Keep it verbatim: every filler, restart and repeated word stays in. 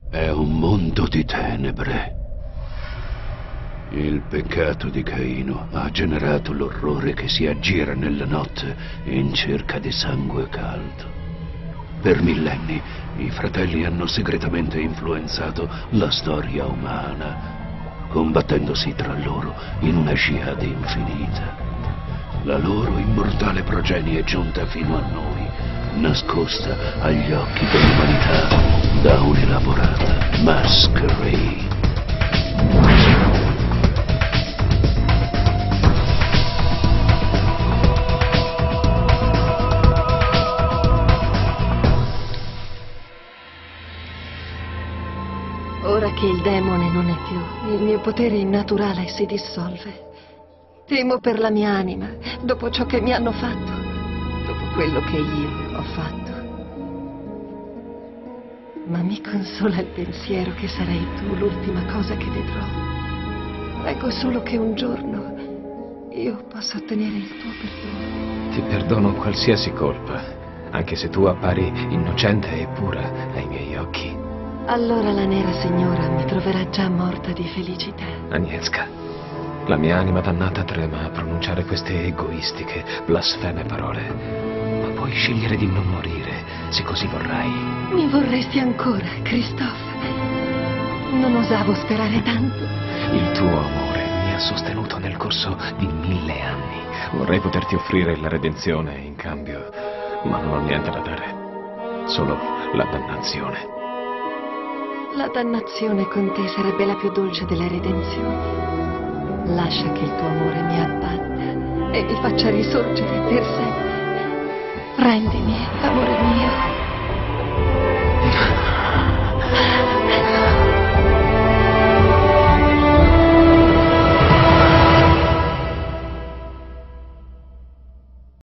È un mondo di tenebre. Il peccato di Caino ha generato l'orrore che si aggira nella notte in cerca di sangue caldo. Per millenni i fratelli hanno segretamente influenzato la storia umana, combattendosi tra loro in una jihad infinita. La loro immortale progenie è giunta fino a noi, nascosta agli occhi dell'umanità da un'elaborata masquerade. Ora che il demone non è più, il mio potere innaturale si dissolve. Temo per la mia anima, dopo ciò che mi hanno fatto, dopo quello che io ho fatto. Ma mi consola il pensiero che sarai tu l'ultima cosa che vedrò. Prego solo che un giorno io possa ottenere il tuo perdono. Ti perdono qualsiasi colpa, anche se tu appari innocente e pura ai miei occhi. Allora la nera signora mi troverà già morta di felicità. Agnieszka, la mia anima dannata trema a pronunciare queste egoistiche, blasfeme parole. Ma puoi scegliere di non morire, se così vorrai. Mi vorresti ancora, Christophe? Non osavo sperare tanto. Il tuo amore mi ha sostenuto nel corso di mille anni. Vorrei poterti offrire la redenzione in cambio, ma non ho niente da dare. Solo la dannazione. La dannazione con te sarebbe la più dolce delle redenzioni. Lascia che il tuo amore mi abbatta e mi faccia risorgere per sempre. Prendimi, amore mio.